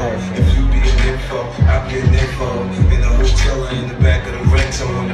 Nice. If you be an info, I'll be an info. In the hotel or in the back of the rental.